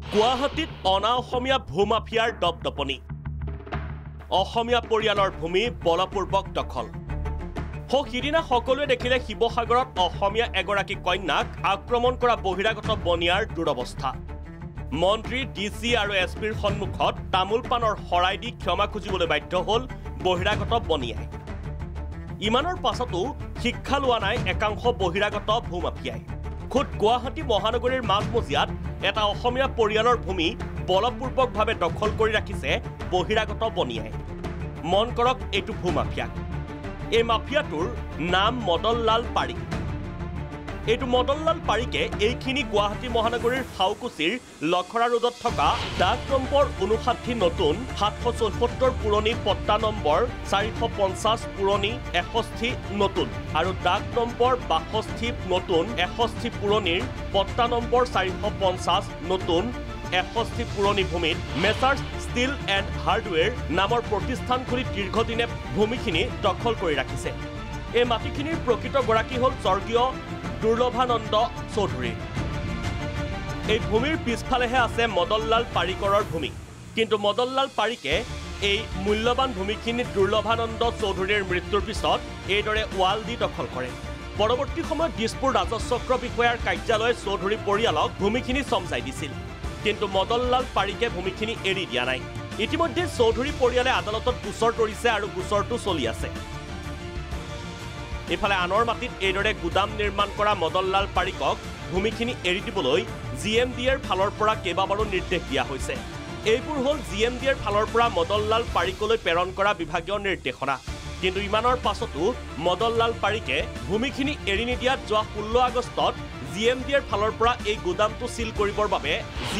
গুৱাহাটীত অনা অসমীয়া ভূমাফিয়াৰ দপদপনি অসমীয়া পৰিয়ালৰ ভূমি বলপূৰ্বক দখল সিদিনা সকলোৱে দেখিলে শিৱসাগৰত অসমীয়া এগৰাকী কন্যাক আক্ৰমণ কৰা বহিৰাগত বনিয়াৰ দুৰৱস্থা মন্ত্ৰী ডিচি আৰু এছপিৰ সন্মুখত তামোল পানৰ শৰাই দি ক্ষমা খুজিবলৈ বাধ্য হ'ল বহিৰাগত বনিয়াই ইমানৰ পাছতো শিক্ষা লোৱা নাই একাংশ বহিৰাগত ভূমাফিয়াই খুদ গুৱাহাটী মহানগৰীৰ মাজমজিয়াত এটা অসমীয়া পৰিয়ালৰ ভূমি বলপূৰ্বকভাৱে দখল কৰি ৰাখিছে বহিৰাগত বনিয়াই মন কৰক এইটো ভূমাফিয়া এই মাফিয়াটোৰ নাম মদনলাল পাৰিক এইটো মদনলাল পাৰিকে এইখিনি গুৱাহাটী মহানগৰীৰ হাউকুচিৰ লখৰা ৰোডত থকা ডাক নম্বৰ 59 নতুন 774 পুৰণি পট্টা নম্বৰ 450 পুৰণি 61 নতুন আৰু ডাক নম্বৰ 62 নতুন 61 পুৰণিৰ পট্টা নম্বৰ 450 নতুন 61 পুৰণি ভূমিত মেচাৰ্ছ ষ্টিল এণ্ড হাৰ্ডৱেৰ নামৰ প্ৰতিষ্ঠান খুলি দীৰ্ঘদিনে ভূমিখিনি দখল কৰি ৰাখিছে এই মাটিখিনিৰ প্ৰকৃত গৰাকী হ'ল স্বৰ্গীয় দুৰ্লভানন্দ চৌধুৰী এই ভূমিৰ পিছফালেহে আছে মদনলাল পাৰিকৰৰ ভূমি কিন্তু মদনলাল পাৰিকে এই মূল্যৱান ভূমিখিনি দুৰ্লভানন্দ চৌধুৰীৰ মৃত্যুৰ পিছত এইদৰে ৱাল দি দখল কৰে পৰৱৰ্তী সময়ত দিছপুৰ ৰাজচক্ৰ বিষয়াৰ কাৰ্যালয়ে চৌধুৰী পৰিয়ালক ভূমিখিনি চমজাই দিছিল কিন্তু মদনলাল পাৰিকে ভূমিখিনি এৰি দিয়া নাই ইতিমধ্যে চৌধুৰী পৰিয়ালে আদালতত গোচৰ তৰিছে আৰু গোচৰটো চলি আছে ইফালে আনৰ মাটিত এইদৰে গুদাম নিৰ্মাণ কৰা মদনলাল পাৰিকক ভূমিখিনি এৰি দিবলৈ জিএমডিৰ ফালৰ পৰা কেইবাবাৰো নিৰ্দেশ দিয়া হৈছে এইবোৰ হ'ল জিএমডিৰ ফালৰ পৰা মদনলাল পাৰিকলৈ প্ৰেৰণ কৰা বিভাগীয় নিৰ্দেশনা কিন্তু ইমানৰ পাছতো মদনলাল পাৰিকে ভূমিখিনি এৰি নিদিয়াত যোৱা 16 আগষ্টত জিএমডিৰ ফালৰ পৰা এই গুদামটো সিল কৰিবৰ বাবে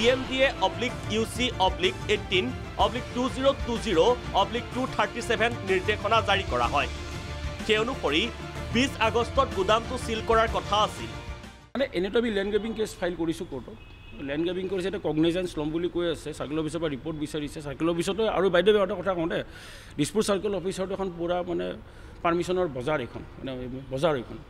GMDA/UC/18/2020/237 নিৰ্দেশনা জাৰি কৰা হয় সেই অনুসৰি 20 আগষ্টত গুদামটো সিল কৰাৰ কথা আছিল মানে এনেতো আমি ল্যান্ড গ্ৰেবিং কেছ ফাইল কৰিছোঁ কোৰ্টত ল্যান্ড গ্ৰেবিং কৰিছে এটা কগনিজেন্স ল'ম বুলি কৈ আছে চাৰ্কেল অফিচৰ পৰা ৰিপৰ্ট বিচাৰিছে চাৰ্কেল অফিচতো আৰু বাইদেউ এটা কথা কওঁতে দিছপুৰ চাৰ্কেল অফিচৰটো এখন পুৰা মানে পাৰ্মিশ্যনৰ বজাৰ এখন মানে বজাৰ এখন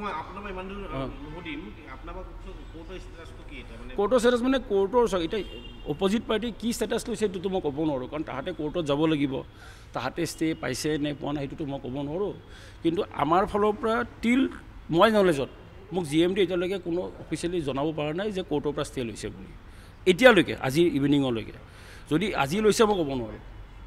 কোৰ্টৰ ষ্টেটাছ মানে কোৰ্টৰ এতিয়া অপজিট পাৰ্টি কি ষ্টেটাছ লৈছে সেইটোতো মই ক'ব নোৱাৰোঁ কাৰণ তাহাঁতে কোৰ্টত যাব লাগিব তাহাঁতে ষ্টে পাইছে নে পোৱা নাই সেইটোতো মই ক'ব নোৱাৰোঁ কিন্তু আমাৰ ফালৰ পৰা টিল মই নলেজত মোক জিএমডি এতিয়ালৈকে কোনো অফিচিয়েলি জনাব পৰা নাই যে কোৰ্টৰ পৰা ষ্টে লৈছে বুলি এতিয়ালৈকে আজি ইভিনিঙলৈকে যদি আজি লৈছে মই ক'ব নোৱাৰোঁ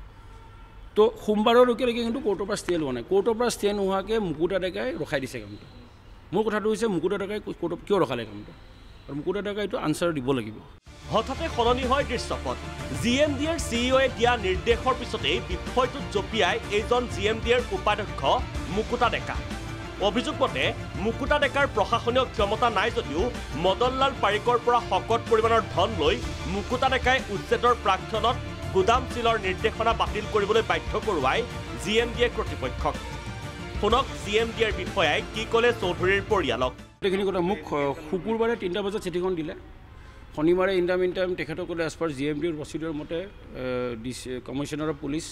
তো সোমবাৰলৈকে কিন্তু কোৰ্টৰ পৰা ষ্টে লোৱা নাই কোৰ্টৰ পৰা ষ্টে নোহোৱাকৈ মুকুতা ডেকাই ৰখাই দিছে কামটো মোৰ কথাটো হৈছে মুকুতা ডেকাই কোৰ্টত কিয় ৰখালে কামটো আৰু মুকুতা ডেকাই এইটো আনচাৰ দিব লাগিব হঠাতে সলনি হয় দৃশ্যপট জিএমডিৰ চিইঅ'য়ে দিয়া নিৰ্দেশৰ পিছতেই বিষয়টোত জপিয়াই এইজন জিএমডিৰ উপাধ্যক্ষ মুকুতা ডেকা অভিযোগ মতে মুকুতা ডেকাৰ প্ৰশাসনীয় ক্ষমতা নাই যদিও মদনলাল পাৰিকৰ পৰা শকত পৰিমাণৰ ধন লৈ মুকুতা ডেকাই উচ্ছেদৰ প্ৰাক্ষণত গুদাম চিলৰ নিৰ্দেশনা বাতিল কৰিবলৈ বাধ্য কৰোৱাই জিএমডিয়ে কৰ্তৃপক্ষক শুনক জিএমডিৰ বিষয়াই কি ক'লে চৌধুৰীৰ পৰিয়ালক এইখিনি কথা মোক শুকুৰবাৰে 3টা বজাত চিঠিখন দিলে শনিবাৰে ইন টাইম তেখেতসকলে এজ পাৰ জিএমডিৰ প্ৰচিডিউৰ মতে কমিশ্যনাৰ অফ পুলিচ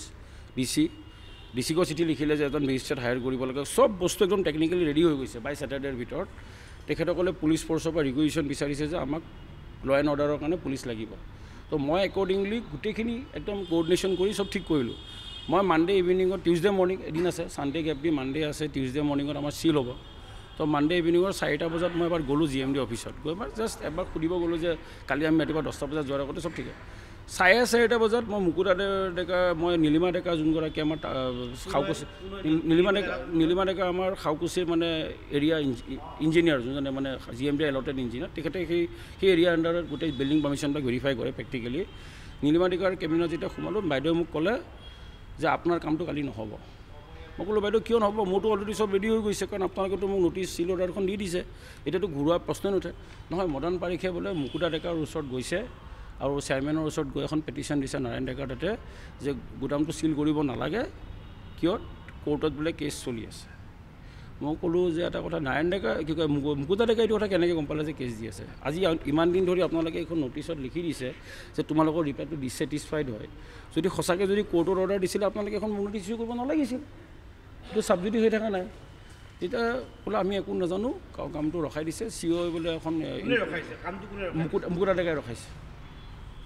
ডিচিকো চিঠি লিখিলে যে এজন মেজিষ্ট্ৰেট হায়াৰ কৰিব লাগে চব বস্তু একদম টেকনিকেলি ৰেডি হৈ গৈছে বাই ছেটাৰডেৰ ভিতৰত তেখেতসকলে পুলিচ ফ'ৰ্চৰ পৰা ৰিকুৱেশ্যন বিচাৰিছে যে আমাক ল' এণ্ড অৰ্ডাৰৰ কাৰণে পুলিচ লাগিব তো মই একৰ্ডিংলি গোটেইখিনি একদম কোঅৰ্ডিনেশ্যন কৰি চব ঠিক কৰিলোঁ মই মানডে ইভিনিঙত টিউজডে মৰ্ণিং এদিন আছে ছানডে গেপ দি মানডে আছে টিউজডে মৰ্ণিঙত আমাৰ চিল হ'ব তো মানডে ইভিনিঙৰ 4টা বজাত মই এবাৰ গ'লোঁ জিএমডি অফিচত গৈ এবাৰ জাষ্ট এবাৰ সুধিব গ'লোঁ যে কালি আমি ৰাতিপুৱা 10টা বজাত যোৱাৰ আগতে চব ঠিক আছে 4:30 বজাত মই মুকুতা ডেকা মই নীলিমা ডেকা যোনগৰাকী আমাৰ খাউকুচি নীলিমা ডেকা আমাৰ খাউকুচিৰ মানে এৰিয়া ইঞ্জিনিয়াৰ যোনজনে মানে জিএমডি এলটেড ইঞ্জিনিয়াৰ তেখেতে সেই এৰিয়াৰ আণ্ডাৰত গোটেই বিল্ডিং পাৰ্মিশ্যনবিলাক ভেৰিফাই কৰে প্ৰেক্টিকেলি নীলিমা ডেকাৰ কেবিনেট যেতিয়া সোমালোঁ বাইদেৱে মোক ক'লে যে আপোনাৰ কামটো কালি নহ'ব মই ক'লোঁ বাইদেউ কিয় নহ'ব মোৰতো অলৰেডি চব ৰেডি হৈ গৈছে কাৰণ আপোনালোকেতো মোক ন'টিছ চিল অৰ্ডাৰখন দি দিছে এতিয়াতো ঘূৰোৱা প্ৰশ্নই নুঠে নহয় মদন পাৰিখে বোলে মুকুতা ডেকাৰ ওচৰত গৈছে আৰু চেয়াৰমেনৰ ওচৰত গৈ এখন পেটিশ্যন দিছে নাৰায়ণ ডেকাৰ তাতে যে গুদামটো চিল কৰিব নালাগে কিয় কোৰ্টত বোলে কেছ চলি আছে মই ক'লোঁ যে এটা কথা নাৰায়ণ ডেকা কি কয় মুকুতা ডেকা এইটো কথা কেনেকৈ গম পালে যে কেছ দি আছে আজি ইমান দিন ধৰি আপোনালোকে এইখন ন'টিছত লিখি দিছে যে তোমালোকৰ ৰিপৰ্টটো ডিছেটিছফাইড হয় যদি সঁচাকৈ যদি কোৰ্টৰ অৰ্ডাৰ দিছিলে আপোনালোকে এখন ন'টিছ ইছ্যু কৰিব নালাগিছিল এইটো ছাবজুডি হৈ থকা নাই তেতিয়া বোলে আমি একো নাজানো কামটো ৰখাই দিছে চিঅ'ই বোলে এখন মুকুতা ডেকাই ৰখাইছে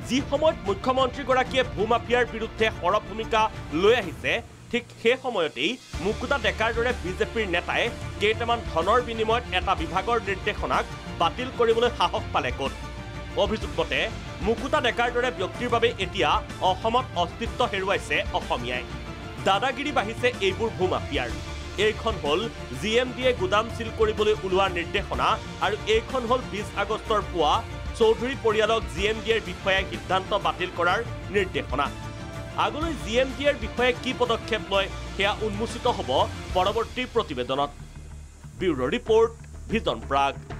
যি সময়ত মুখ্যমন্ত্ৰীগৰাকীয়ে ভূমাফিয়াৰ বিৰুদ্ধে সৰব ভূমিকা লৈ আহিছে ঠিক সেই সময়তেই মুকুতা ডেকাৰ দৰে বিজেপিৰ নেতাই কেইটামান ধনৰ বিনিময়ত এটা বিভাগৰ নিৰ্দেশনাক বাতিল কৰিবলৈ সাহস পালে ক'ত অভিযোগ মতে মুকুতা ডেকাৰ দৰে ব্যক্তিৰ বাবে এতিয়া অসমত অস্তিত্ব হেৰুৱাইছে অসমীয়াই দাদাগিৰি বাঢ়িছে এইবোৰ ভূমাফিয়াৰ এইখন হ'ল জিএমডিয়ে গুদাম চিল কৰিবলৈ ওলোৱা নিৰ্দেশনা আৰু এইখন হ'ল 20 আগষ্টৰ পুৱা চৌধুৰী পৰিয়ালক জিএমডিয়েৰ বিষয়াই সিদ্ধান্ত বাতিল কৰাৰ নিৰ্দেশনা আগলৈ জিএমডিয়েৰ বিষয়ে কি পদক্ষেপ লয় সেয়া উন্মোচিত হ'ব পৰৱৰ্তী প্ৰতিবেদনত ব্যুৰ' ৰিপৰ্ট ভিজন প্ৰাগ